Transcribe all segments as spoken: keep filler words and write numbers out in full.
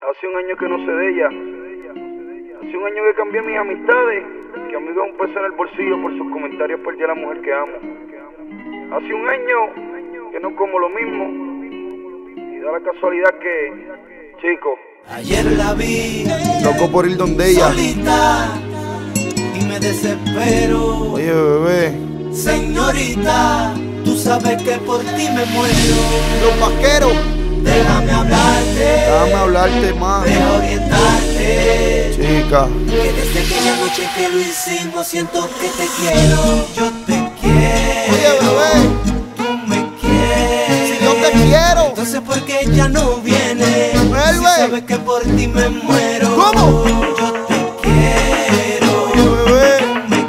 Hace un año que no sé de ella. Hace un año que cambié mis amistades. Que amigo es un peso en el bolsillo por sus comentarios por ya la mujer que amo. Hace un año que no como lo mismo. Y da la casualidad que, chico, ayer la vi, loco por ir donde ella. solita, y me desespero. Oye, bebé, señorita, tú sabes que por ti me muero. los vaqueros, déjame hablarte, déjame hablarte más. deja orientarte, Chica, que desde aquella noche que lo hicimos siento que te quiero. Yo te quiero. oye, bebé, tú me quieres. si yo te quiero, Entonces ¿por qué ya no viene? vuelve. Si sabes que por ti me muero. ¿Cómo? Yo te quiero. Oye, bebé, Tú me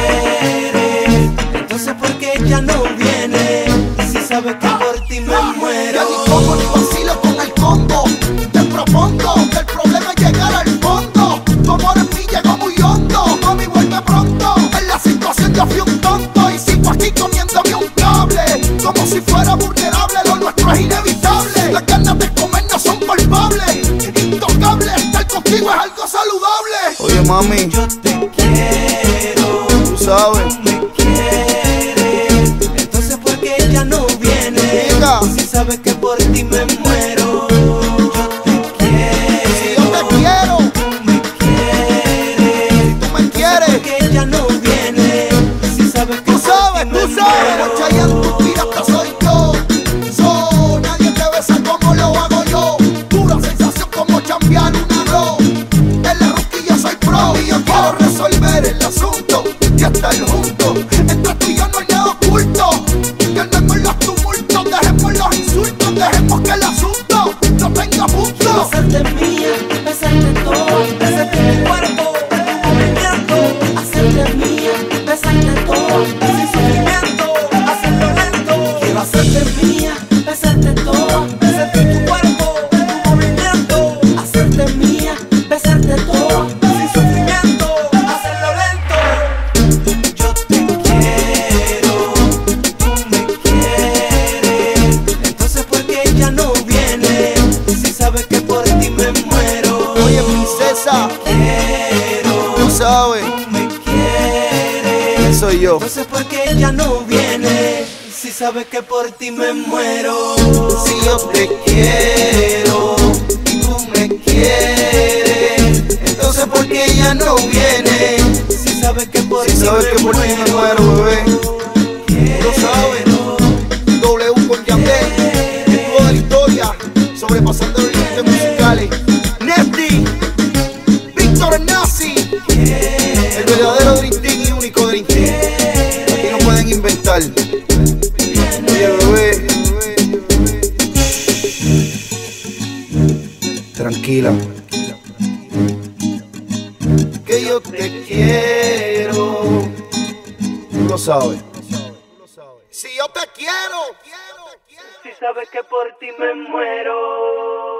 quieres. Entonces ¿por qué ya no viene? Si sabes que por ti me muero. Ya ni como ni vacilo con el combo. Te propongo que el problema es llegar al fondo. Tu amor en mí llegó muy hondo. Mami, vuelve pronto. En la situación yo fui un tonto y sigo aquí comiéndome un cable. Como si fuera vulnerable, lo nuestro es inevitable. Las ganas de comer no son palpables. Intocable, estar contigo es algo saludable. oye, mami, Yo te quiero. tú sabes. Tú me quieres. Entonces ¿por qué ya no viene? Chica, Si sabes que por ti me muero. Yo te quiero. Si yo te quiero, Tú me quieres. tú me quieres. Porque ya no viene. Si sabes que Tú por sabes, ti tú me sabes. muero. Como Chayanne, tu pirata soy yo. So, nadie te besa como lo hago yo. Pura sensación como chambear un arroz. En la rosquilla soy pro y yo quiero resolver el asunto y estar juntos. Entre tú y yo no hay nada oculto. Calmemos los tumultos, dejemos los insultos, dejemos que el asunto no tenga punto. Hacerte mía, besarte todo, besarte tu cuerpo, tu movimiento. Hacerte mía, besarte todo, sin sufrimiento, hacerlo lento. Quiero hacerte mía, besarte todo, besarte tu cuerpo, tu movimiento. Hacerte mía, besarte todo, sin sufrimiento, hacerlo lento. Yo te quiero, tú me quieres. Entonces ¿por qué ya no viene? Si sabes que por ti me muero. Oye, princesa, Quiero, tú sabes, tú me quieres. Soy yo. Entonces ¿por qué ya no viene? Si sabes que por ti me muero. si yo te quiero y tú me quieres, entonces ¿por qué ella no viene? Si sabes que por Si ti sabes que me por ti me muero. muero, bebé. Lo sabes, W con Yandel, en toda la historia, sobrepasando los límites musicales. Nefty, Víctor Nazi, El verdadero Dream Team y único Dream Team. Aquí no pueden inventar. Oye, bebé, tranquila, que yo te quiero. tú lo sabes. Si yo te quiero. Si sabes que por ti me muero.